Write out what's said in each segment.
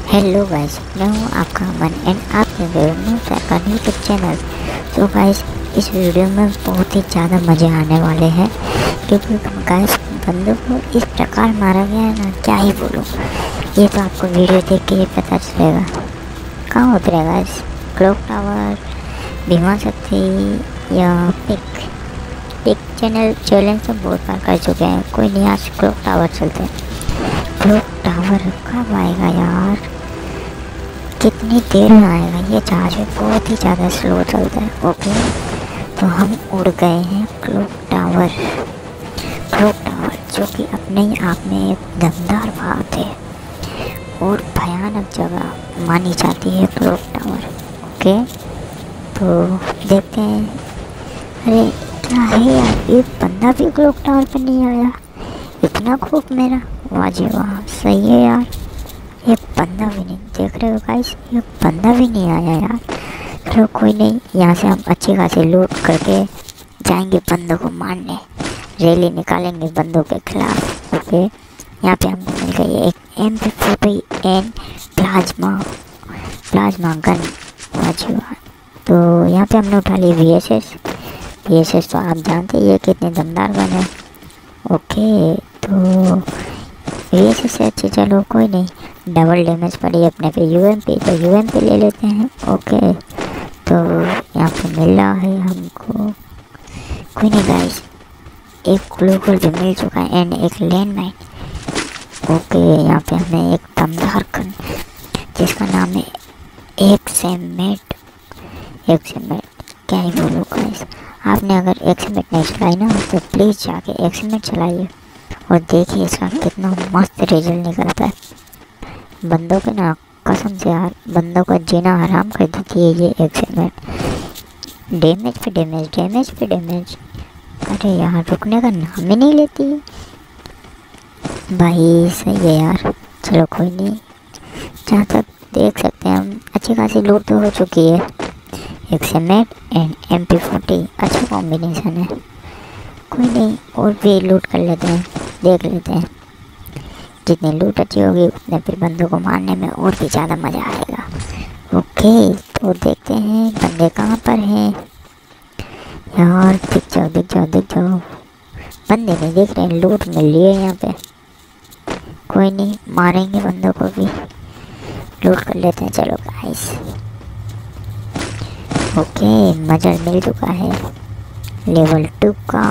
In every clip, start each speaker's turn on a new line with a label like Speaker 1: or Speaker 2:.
Speaker 1: Hello guys, मैं हूँ आपका अमन एंड आप देख रहे हो न्यू यूट्यूब चैनल। तो गाइस, इस वीडियो में बहुत ही ज़्यादा मज़े आने वाले हैं क्योंकि गाइस बंदों को इस प्रकार मारा गया है ना, क्या ही बोलूँ। ये तो आपको वीडियो देख के ही पता चलेगा। कहाँ उतरेगा गाइस? क्लॉक टावर, भीमा शक्ति या पिक चैनल चैलेंज तो बहुत बार कर चुके हैं। कोई नहीं, आज क्लॉक टावर चलते हैं। क्लॉक टावर कब आएगा यार? कितनी देर में आएगा? ये जहाज में बहुत ही ज़्यादा स्लो चलता है। ओके, तो हम उड़ गए हैं क्लॉक टावर। क्लॉक टावर जो कि अपने ही आप में एक दमदार बात है और भयानक जगह मानी जाती है क्लॉक टावर। ओके, तो देखते हैं। अरे क्या है यार, ये बंदा भी क्लॉक टावर पर नहीं आया। इतना खूब मेरा, वाह जी वाह, सही है यार। ये बंदा भी नहीं, देख रहे हो गाइस, ये बंदा भी नहीं आया यार। चलो कोई नहीं, यहाँ से हम अच्छी खासी लूट करके जाएंगे बंदों को मारने। रैली निकालेंगे बंदों के खिलाफ। ओके, यहाँ पे हमको मिल गई एक MP40 प्लाज्मा गन, वाह जी वाह। तो यहाँ पे हमने उठा ली VSS तो आप जानते ही ये कितनी दमदार गन है। ओके, तो VSS से अच्छी, चलो कोई नहीं, डबल डैमेज पड़ी अपने पे UMP, तो UMP ले लेते हैं। ओके, तो यहाँ पे मिल रहा है हमको, कोई नहीं गाइस, एक ग्लूकोल भी मिल चुका है एंड एक लैंड माइन। ओके, यहाँ पे हमें एक दमदार गन जिसका नाम है एक्समेट। क्या ही बोलूँ गाइस, आपने अगर एक्समेट नहीं चलाई ना तो प्लीज़ जाके एक्समेट चलाइए और देखिए इसका कितना मस्त रिजल्ट निकलता है। बंदों के ना, कसम से यार, बंदों का जीना हराम कर देती है ये एक्समेट। डैमेज पे डैमेज। अरे यार, रुकने का नाम ही नहीं लेती है भाई। सही है यार, चलो कोई नहीं। जहाँ तक देख सकते हैं हम, अच्छी खासी लूट तो हो चुकी है। एक्समेट एंड MP40 अच्छा कॉम्बिनेशन है। कोई नहीं, और भी लूट कर लेते हैं, देख लेते हैं। जितनी लूट अच्छी होगी उतने फिर बंदों को मारने में और भी ज़्यादा मज़ा आएगा। ओके, तो देखते हैं बंदे कहाँ पर हैं यार। दिख जाओ। बंदे नहीं दिख रहे, लूट मिल रही है यहाँ पे। कोई नहीं, मारेंगे बंदों को भी, लूट कर लेते हैं। चलो गाइस, ओके, मजर मिल चुका है लेवल 2 का।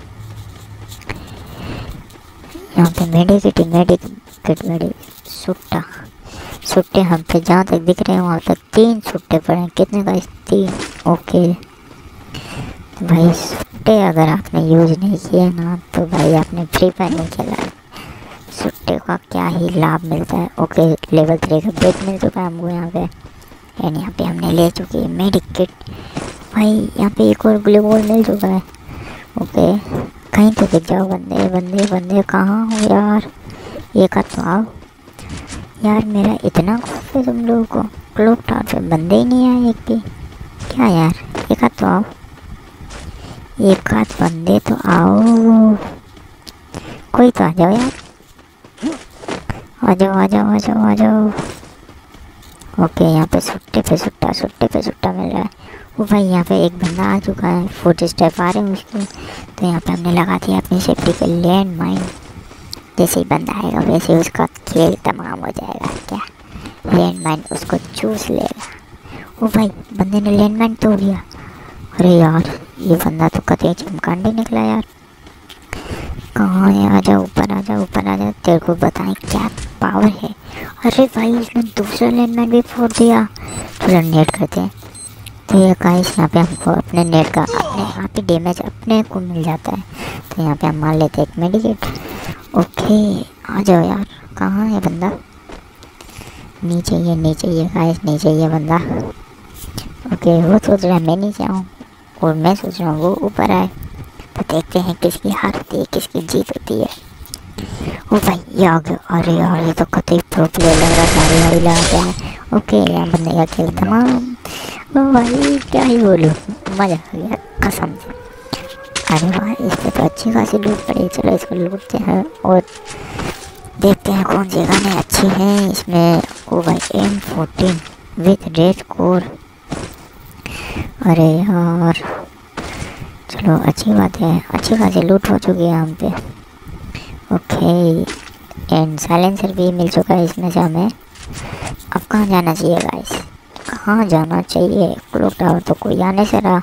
Speaker 1: यहाँ पे मेडिकेट सुट्टे हम पे जहाँ तक दिख रहे हैं वहाँ तक 3 सुट्टे पड़े हैं। कितने का? 3। ओके तो भाई, सुट्टे अगर आपने यूज़ नहीं किया ना तो भाई आपने फ्री फायर नहीं खेला। सुट्टे का क्या ही लाभ मिलता है। ओके, लेवल 3 का ब्रेक मिल चुका है हमको यहाँ पे एंड यहाँ पे हमने ले चुकी है मेडिकेट। भाई यहाँ पे एक और ग्लूकोल मिल चुका है। ओके, कहीं तो दिख जाओ बंदे कहाँ हो यार? एक हाथ तो आओ यार, मेरा इतना खौफ है तुम लोगों को। क्लॉक टावर पे बंदे ही नहीं आए एक भी। क्या यार, एक हाथ तो आओ, एक हाथ बंदे तो आओ, कोई तो आ जाओ यार, आ जाओ। ओके, यहाँ पे सुट्टे पे सुट्टा मिल रहा है। वो भाई यहाँ पे एक बंदा आ चुका है, 40 स्टेप आ रहे हैं उसके। तो यहाँ पे हमने लगा दिया अपनी सेफ्टी के लैंड माइन। जैसे ही बंदा आएगा वैसे ही उसका खेल तमाम हो जाएगा। क्या, लैंड माइन उसको चूस लेगा। वो भाई, बंदे ने लैंड माइन तोड़ दिया। अरे यार, ये बंदा तो कतई चमकांडे निकला यार। कहाँ है? आ जा ऊपर आ जा, तेरे को बताएं क्या पावर है। अरे भाई, इसने दूसरा लैंडमाइन भी फोड़ दिया। चलो नेट करते हैं। तो ये गाइस, यहाँ पे हमको अपने नेट का अपने आप ही डैमेज अपने को मिल जाता है। तो यहाँ पे हम मार लेते हैं एक मेडिकेट। ओके, आ जाओ यार, कहाँ है बंदा? नीचे ये गाइस, नीचे ये बंदा। ओके, वो सोच रहा है मैं नीचे आऊँ और मैं सोच रहा हूँ वो ऊपर आए। तो देखते हैं किसकी हार होती है, किसकी जीत होती है। ओ भाई, ये आ गया। अरे यार, ये तो कतई प्रो प्लेयर लग रहा है, गाड़ी लगा गया है। ओके, यहाँ बंदे का खेल तमाम। ओ भाई, क्या ही बोलूँ, मज़ा आ गया कसम से। अरे वाह, इस पर तो अच्छी खासी लूट पड़ी। चलो इसको लूटते हैं और देखते हैं कौन सी गाने अच्छी हैं इसमें। ओ भाई M14 विथ रेड कोर। अरे यार चलो अच्छी बात है, अच्छी खासी लूट हो चुकी है यहाँ पे। ओके एंड साइलेंसर भी मिल चुका है इसमें से हमें। अब कहाँ जाना चाहिए गाइस, कहाँ जाना चाहिए? क्लॉक टावर तो कोई आ नहीं रहा।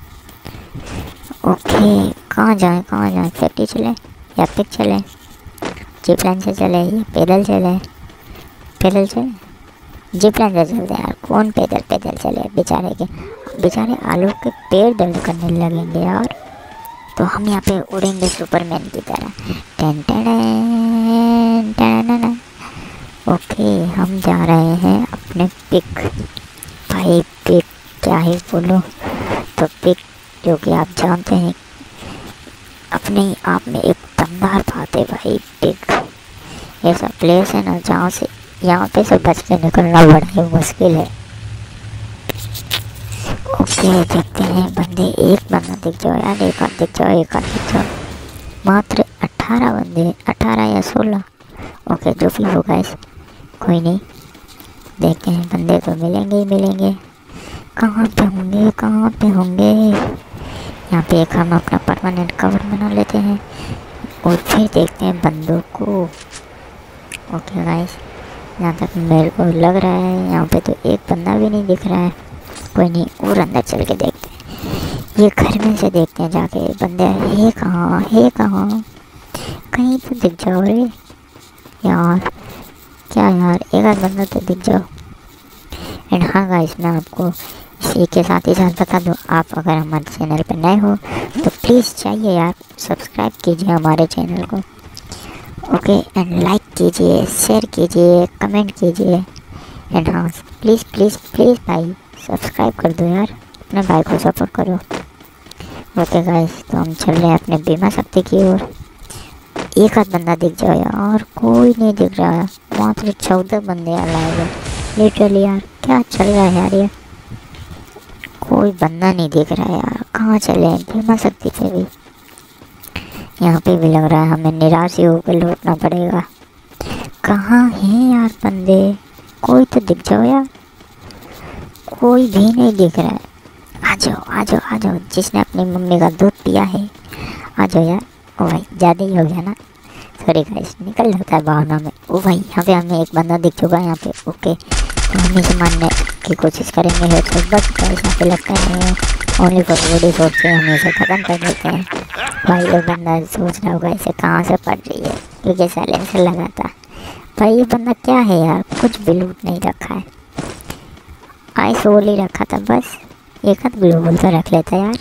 Speaker 1: ओके कहाँ जाएं, कहाँ जाएं? फैक्ट्री चले या पिक चले, जिप लाइन से चले या पैदल चले? पैदल चले, जिप लाइन से चलते हैं यार। कौन पैदल पैदल चले, बेचारे आलू के पेड़ दर्द करने लगेंगे यार। तो हम यहाँ पे उड़ेंगे सुपरमैन की तरह। Ten ten ten. ओके हम जा रहे हैं अपने पिक। भाई पिक क्या ही बोलो, तो पिक जो कि आप जानते हैं अपने आप में एक दमदार बात है भाई। पिक ऐसा प्लेस है ना जहाँ से यहाँ पे से बच के निकलना बड़ा ही मुश्किल है। ओके देखते हैं बंदे, एक बंदा दिख जाओ यार, एक आध दिख जाओ, एक आध दिख जाओ। मात्र 18 बंदे, 18 या 16। ओके जो भी होगा इस कोई नहीं, देखते हैं बंदे तो मिलेंगे ही मिलेंगे। कहाँ पे होंगे, कहाँ पे होंगे? यहाँ पे एक हम अपना परमानेंट कवर बना लेते हैं और फिर देखते हैं बंदों को। ओके गाइस यहाँ तक मेरे को लग रहा है यहाँ पे तो एक बंदा भी नहीं दिख रहा है। कोई नहीं और अंदर चल के देखते हैं, ये घर में से देखते हैं जाके बंदे है कहाँ, है कहाँ? कहीं तो दिख जाओ रे यार, क्या यार एक आध बंदा तो दिख जाओ। एंड हाँ गाइस मैं आपको इसी के साथ ही साथ बता दूँ, आप अगर हमारे चैनल पर नए हो तो प्लीज़ चाहिए यार सब्सक्राइब कीजिए हमारे चैनल को। ओके एंड लाइक कीजिए, शेयर कीजिए, कमेंट कीजिए। एंड हाँ प्लीज़ प्लीज़ प्लीज़ भाई सब्सक्राइब कर दो यार, अपने भाई को सपोर्ट करो। ओके गाइस तो हम चल रहे हैं अपने बीमा शक्ति की ओर। एक आध बंदा दिख जाओ यार, कोई नहीं दिख रहा है। मात्र 14 बंदे अलाइव लिटरली यार, क्या चल रहा है यार? ये कोई बंदा नहीं दिख रहा है यार, कहाँ चले हैं? बीमा शक्ति पे भी, यहाँ पे भी लग रहा है हमें निराश ही होकर लौटना पड़ेगा। कहाँ हैं यार बंदे? कोई तो दिख जाओ यार, कोई भी नहीं दिख रहा है। आ जाओ आ जाओ आ जाओ, जिसने अपनी मम्मी का दूध पिया है आ जाओ यार। ओ भाई ज़्यादा ही हो गया ना, सॉरी गाइस निकल जाता है भावना में। ओ भाई यहाँ पे हमें एक बंदा दिख चुका है यहाँ पे। ओके तो हम इसे मारने की कोशिश करेंगे है तो बस गाइस यहाँ पे लगता है ओनली फॉर बॉडी शॉट से हम इसे ख़त्म कर देते हैं। भाई ये बंदा सोच रहा होगा इसे कहाँ से पड़ रही है क्योंकि साइलेंसर लगा था। भाई ये बंदा क्या है यार, कुछ भी लूट नहीं रखा है, आइस ओल ही रखा था बस, एक हाथ ग्लोबल तो रख लेता यार।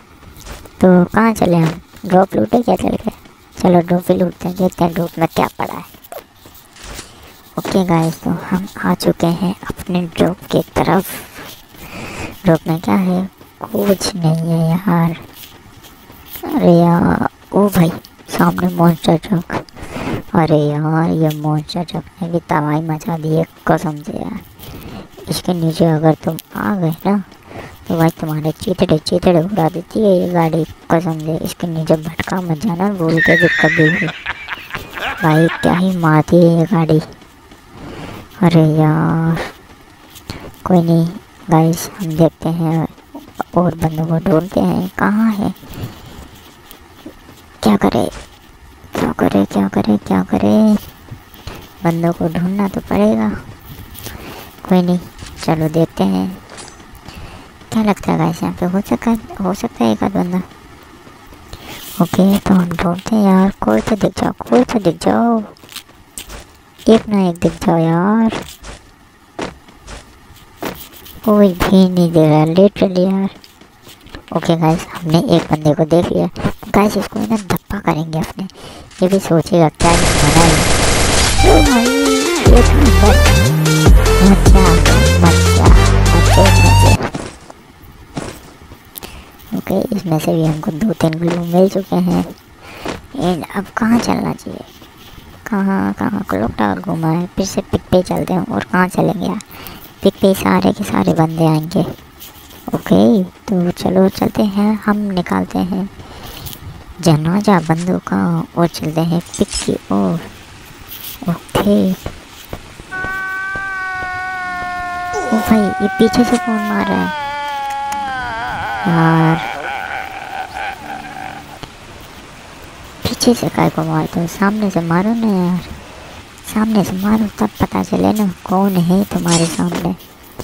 Speaker 1: तो कहाँ चले हम, ड्रॉप लूटे क्या चल के? चलो ड्रॉप ही लूटते हैं, देखते हैं ड्रॉप में क्या पड़ा है। ओके गाइस तो हम आ चुके हैं अपने ड्रॉप की तरफ। ड्रॉप में क्या है? कुछ नहीं है यार। अरे यार ओ भाई सामने मॉन्स्टर ट्रक। अरे यार ये मॉन्स्टर ट्रक ने भी तबाही मचा दी है कसम से यार। इसके नीचे अगर तुम आ गए ना तो भाई तुम्हारे चीतड़े चीतड़े उड़ा देती है ये गाड़ी कसम से। इसके नीचे भटका मत जाना भूल के भी कभी भी, भाई क्या ही मारती है ये गाड़ी। अरे यार कोई नहीं गाइस हम देखते हैं और बंदों को ढूंढते हैं, कहाँ है? क्या करे क्या करे क्या करे क्या करे? बंदों को ढूंढना तो पड़ेगा। कोई नहीं चलो देखते हैं, क्या लगता है गाइस यहाँ पे हो सकता है एक आध बंदा। ओके तो हम ढूंढते हैं यार, कोई तो दिख जाओ, कोई तो दिख जाओ, एक ना एक दिख जाओ यार। कोई भी नहीं दे रहा लिटरली यार। ओके गाइस हमने एक बंदे को देख लिया गाइस, इसको ना धप्पा करेंगे अपने, ये भी सोचेगा क्या मना है। ओ भाई एक नंबर मचा। ओके इसमें से भी हमको 2-3 ग्लू मिल चुके हैं। एंड अब कहाँ चलना चाहिए, कहाँ क्लॉक टावर घूमा है, फिर से पिक पे चलते हैं। और कहाँ चलेंगे यार, पिक पे सारे के सारे बंदे आएंगे। ओके तो चलो चलते हैं, हम निकालते हैं जनाजा बंदों का और चलते हैं पिक की ओर। ओके। ओ भाई ये पीछे से कौन मार रहा है यार? पीछे से काय को मारते हो? सामने से मारो ना यार, सामने से मारो तब पता चले ना कौन है तुम्हारे सामने।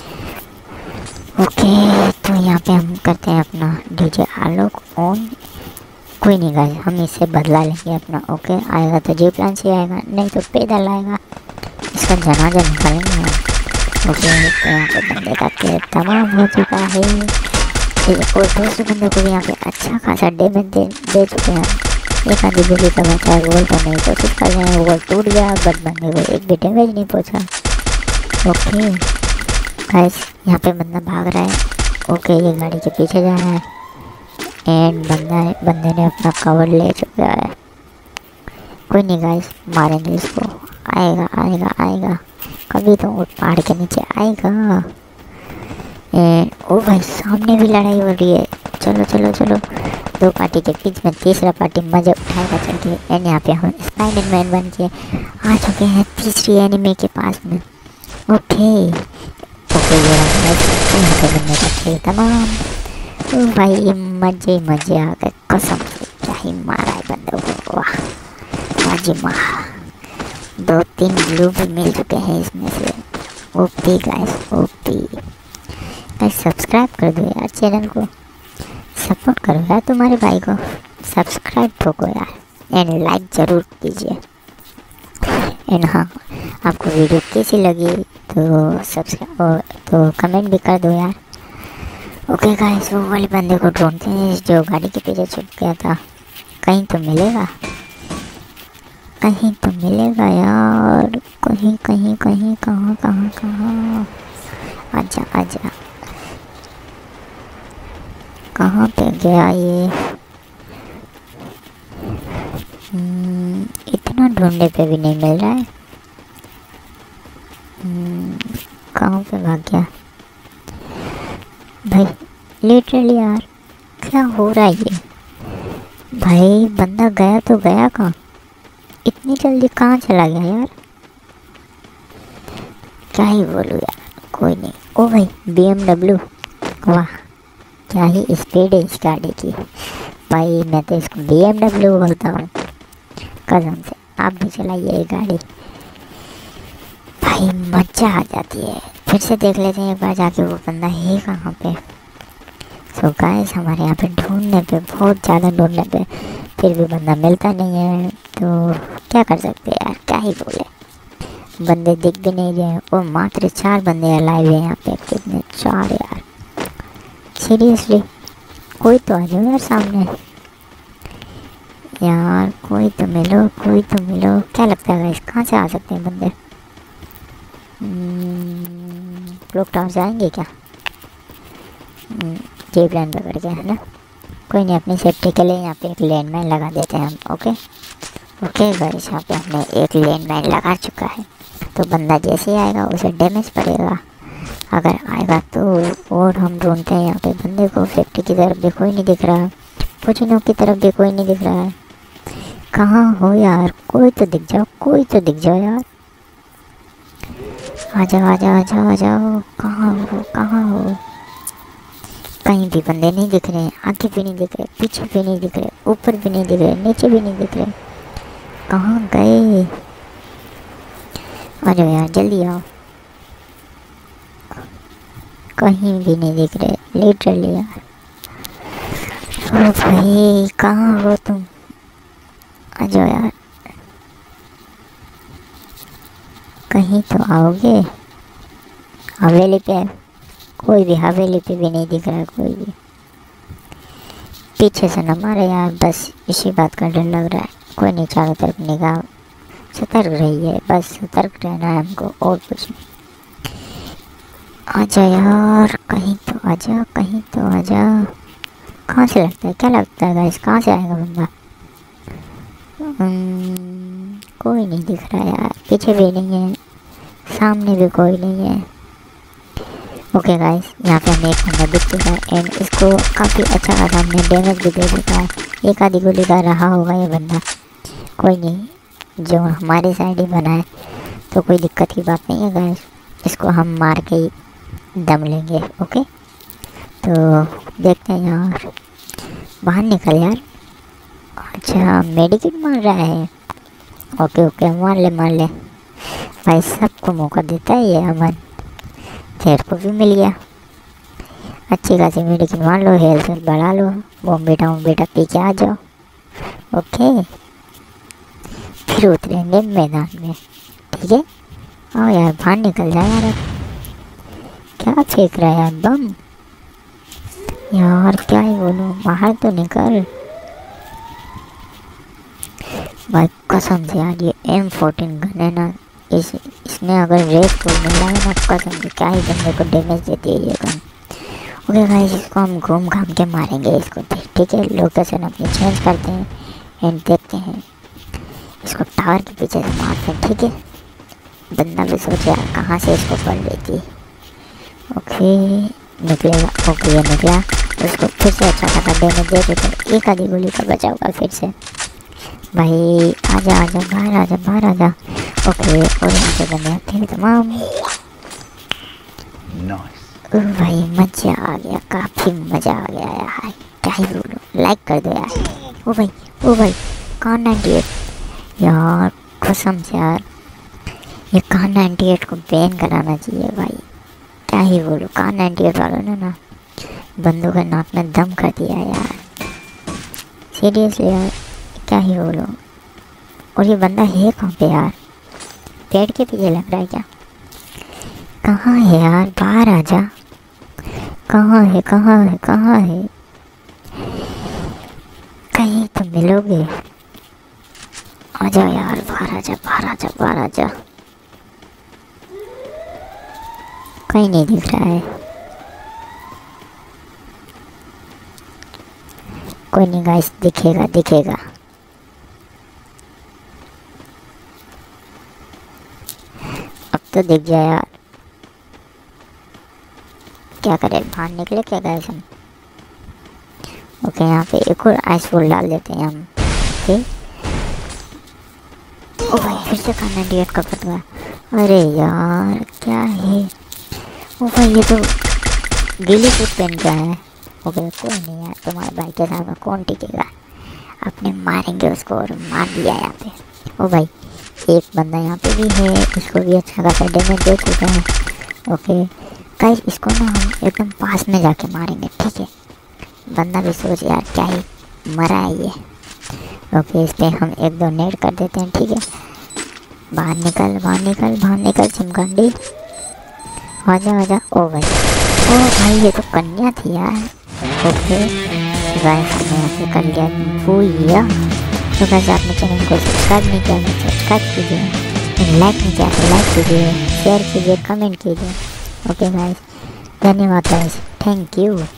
Speaker 1: ओके तो यहाँ पे हम करते हैं अपना डीजे आलोक ऑन। कोई नहीं गाइस, हम इससे बदला लेंगे अपना। ओके आएगा तो जी प्लान से आएगा, नहीं तो पैदल आएगा, इसका जनाजा निकालेंगे हम। ओके तो यहाँ पे बंदे का केयर तमाम हो चुका है और दूसरे बंदे को भी यहाँ पे अच्छा खासा डैमेज दे चुके हैं। एक आधी गोली का बचा है, गोल करने की कोशिश कर रहे हैं, गोल टूट गया बट बंदे को एक भी डैमेज नहीं पहुँचा। ओके गाइस यहाँ पे बंदा भाग रहा है। ओके ये गाड़ी के पीछे जा रहा है एंड बंदे ने अपना कवर ले चुका है। कोई नहीं गाइस, मारेंगे इसको, आएगा आएगा आएगा, कभी तो उठ पहाड़ के नीचे आएगा। एंड ओ भाई सामने भी लड़ाई हो रही है। चलो चलो चलो, दो पार्टी के बीच में तीसरा पार्टी मजे उठाएगा चल के। एंड यहाँ पे हम स्पाइडरमैन बन के आ चुके हैं तीसरी एनिमी के पास में। ओके ओके ये यहाँ पे बनने का खेल तमाम। ओ भाई मजे मजे आ गए, कसम से क्या ही मारा है बंदों को, वाह मजे मार। 2-3 ब्लू भी मिल चुके हैं इसमें से। OP guys OP guys, subscribe कर दो यार, चैनल को सपोर्ट करो यार, तुम्हारे भाई को सब्सक्राइब ठोको यार एंड लाइक ज़रूर कीजिए। एंड हाँ आपको वीडियो कैसी लगी तो सब्सक्राइब तो कमेंट भी कर दो यार। ओके गाइस वो वाले बंदे को ढूंढते हैं जो गाड़ी के पीछे छुप गया था। कहीं तो मिलेगा, कहीं तो मिलेगा यार, कहीं कहीं कहीं कहाँ कहाँ कहाँ। आजा आजा, कहाँ पे गया ये? इतना ढूंढने पे भी नहीं मिल रहा है। कहाँ पे भाग गया भाई? लिटरली यार क्या हो रहा है ये? भाई बंदा गया तो गया कहाँ? इतनी जल्दी कहाँ चला गया यार? क्या ही बोलूँ यार, कोई नहीं। ओ भाई BMW, वाह क्या ही स्पीड है इस गाड़ी की भाई, मैं तो इसको BMW बोलता हूँ कसम से। आप भी चलाइए ये गाड़ी भाई, मजा आ जाती है। फिर से देख लेते हैं एक बार जाके वो बंदा है कहाँ पे। सो गाइस हमारे यहाँ पे ढूंढने पे, बहुत ज़्यादा ढूंढने पे फिर भी बंदा मिलता नहीं है, तो क्या कर सकते हैं यार, क्या ही बोले। बंदे दिख भी नहीं रहे और मात्र 4 बंदे अलाइव हैं यहाँ पे। कितने 4 यार, सीरियसली कोई तो आ जाओ यार सामने यार, कोई तो मिलो, कोई तो मिलो। क्या लगता है गाइस कहाँ से आ सकते हैं बंदे? क्लॉक टावर जाएंगे क्या? जे प्लान पकड़ के, है ना? कोई नहीं, अपनी सेफ्टी के लिए यहाँ पे एक लैंडमाइन लगा देते हैं हम। ओके ओके गाइस यहाँ पे हमने एक लैंडमाइन लगा चुका है, तो बंदा जैसे ही आएगा उसे डैमेज पड़ेगा अगर आएगा तो। और हम ढूंढते हैं यहाँ पे बंदे को, सेफ्टी की तरफ भी कोई नहीं दिख रहा है, पुचिनो की तरफ भी कोई नहीं दिख रहा है। कहाँ हो यार? कोई तो दिख जाओ, कोई तो दिख जाओ यार, आ जाओ आ जाओ आ जाओ आ जाओ। कहाँ हो, कहाँ हो? कहीं भी बंदे नहीं दिख रहे हैं, आगे भी नहीं दिख रहे, पीछे भी नहीं दिख रहे, ऊपर भी नहीं दिख रहे, नीचे भी नहीं दिख रहे। कहाँ गए? आ जाओ यार जल्दी आओ, कहीं भी नहीं दिख रहे लिटरली यार। ओ भाई कहाँ हो तुम? आ जाओ यार, कहीं तो आओगे। हवेली पे कोई भी, हवेली पे भी नहीं दिख रहा है कोई भी। पीछे से न मारे यार, बस इसी बात का डर लग रहा है। कोई नहीं, चारों तरफ निगाह सतर्क रही है, बस सतर्क रहना है हमको और कुछ नहीं। आजा यार, कहीं तो आजा, कहीं तो आजा। कहाँ से लगता है, क्या लगता है गाइस कहाँ से आएगा बंदा? कोई नहीं दिख रहा यार, पीछे भी नहीं है, सामने भी कोई नहीं है। ओके गाइस यहाँ पे हमें एक बंदा दिख चुका है एंड इसको काफ़ी अच्छा खासा हमने डैमेज भी दे चुका है। एक आधी गोली का रहा होगा ये बंदा, कोई नहीं, जो हमारी साइड ही बना है, तो कोई दिक्कत की बात नहीं है गाइस। इसको हम मार के ही दम लेंगे। ओके, तो देखते हैं यार, बाहर निकल यार। अच्छा, मेडिकेट मार रहा है। ओके ओके, मार ले भाई, सबको मौका देता है ये अमन। तेरे को भी मिल गया, अच्छी खासी मेडिकेट मार लो, हेल्थ बढ़ा लो, बॉम्बेटा पी के आ जाओ। ओके, फिर उतरेंगे मैदान में, ठीक है। आओ यार, बाहर निकल जाए यार। क्या फेंक रहा है यार, बम? यार क्या ही बोलूं, बाहर तो निकल भाई। कसम से यार, ये M14 गन है ना, इसने अगर रेस को मिला है ना, कसम से क्या ही बंदे को डैमेज देती है ये गन। ओके गाइस, इसको हम घूम घाम के मारेंगे इसको, ठीक है। लोकेशन अपनी चेंज करते हैं एंड देखते हैं, इसको टावर के पीछे से मारते हैं, ठीक है। बंदा भी सोचे यार कहाँ से इसको पड़ रही थी। ओके, निकलेगा। ओके, ये निकला, उसको फिर से अच्छा खासा डैमेज दे देते, एक आधी गोली का बचा होगा फिर से। भाई आजा बाहर आजा। ओके, और यहाँ पे बंदे थे तमाम। भाई मज़ा आ गया, काफ़ी मज़ा आ गया यार, क्या ही बोलो। लाइक कर दो यार। ओ भाई कौन 98 यार, कसम से यार, ये कौन 98 को बैन कराना चाहिए भाई। क्या ही बोलो, कौन 98 वालों ने ना बंदों के नाक में दम कर दिया यार, सीरियसली यार, क्या ही बोलो। और ये बंदा है कहाँ पे यार? पेड़ के पीछे लग रहा है क्या? कहाँ है यार, बाहर आ जा। कहाँ है? कहीं तो मिलोगे, आ जाओ यार, बाहर आ जा। कहीं नहीं दिख रहा है। कोई नहीं गाइस, दिखेगा। अब तो दिख गया यार। क्या करें, बाहर निकले क्या गाइस हम? ओके, यहाँ पे एक और आइस फॉल डाल देते हैं हम, ठीक। ओ भाई, फिर से खाना डिएट का पतवा। अरे यार क्या है? ओ भाई, ये तो गीली सूट पहन का है। ओके, कोई नहीं यार, तुम्हारे भाई के साथ में कौन टिकेगा। अपने मारेंगे उसको, और मार दिया यहाँ पे। ओ भाई, एक बंदा यहाँ पे भी है, इसको भी अच्छा खासा डैमेज दे चुका है। ओके गाइस, इसको ना हम एकदम पास में जाके मारेंगे, ठीक है। बंदा भी सोच यार क्या ही मरा है ये। ओके, इस पर हम 1-2 नेट कर देते हैं, ठीक है। बाहर निकल चिमकांडी, आजा। ओ भाई, ये तो कन्या थी यार। ओके गाइस, हमने यहाँ पे कर लिया भूया। तो गाइस, आपने चैनल को सब्सक्राइब नहीं किया तो सब्सक्राइब कीजिए, लाइक नहीं किया तो लाइक कीजिए, शेयर कीजिए, कमेंट कीजिए। ओके गाइस, धन्यवाद गाइस, थैंक यू।